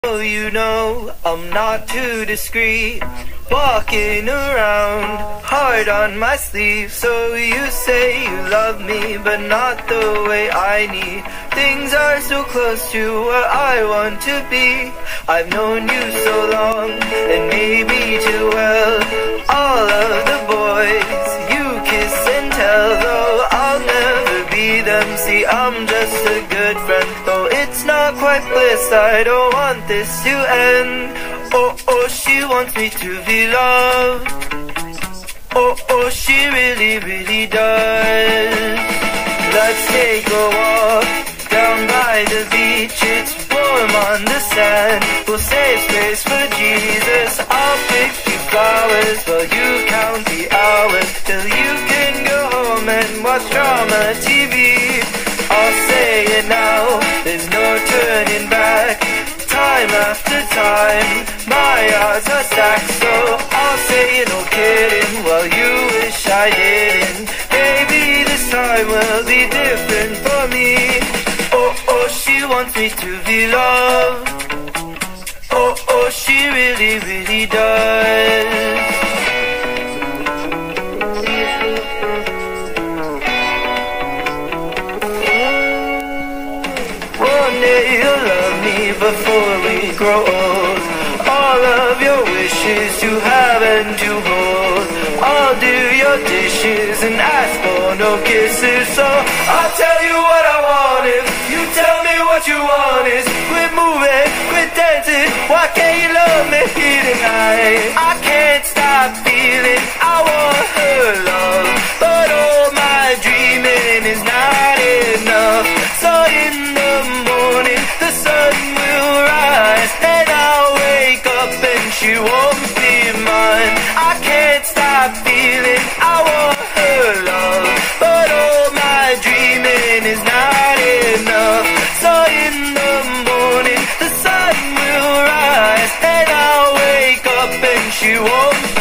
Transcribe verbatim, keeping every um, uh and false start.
Oh, you know, I'm not too discreet, walking around, heart on my sleeve. So you say you love me, but not the way I need. Things are so close to where I want to be. I've known you so long, and maybe too well. All of the boys you kiss and tell, though I'll never be them. See, I'm just a good friend, though it's not quite bliss. I don't want this to end. Oh, oh, she wants me to be loved. Oh, oh, she really, really does. Let's take a walk down by the beach. It's warm on the sand. We'll save space for Jesus. I'll pick you flowers while you count the hours till you can go home and watch drama T V. I'll say it now, there's no turning back. Time after time, my odds are stacked. So I'll say no kidding while you wish I didn't. Maybe this time will be different for me. Oh, oh, she wants me to be loved. Oh, oh, she really, really does. You'll love me before we grow old. All of your wishes to have and to hold. I'll do your dishes and ask for no kisses. So I'll tell you what I want if you tell me what you want is. Quit moving, quit dancing. Why can't you love me here tonight? I can't stop feeling I want her love, but all my dreaming is not enough. So in the morning the sun will rise, and I'll wake up and she won't be mine. I can't stop feeling I want her love, but all my dreaming is not enough. So in the morning the sun will rise, and I'll wake up and she won't be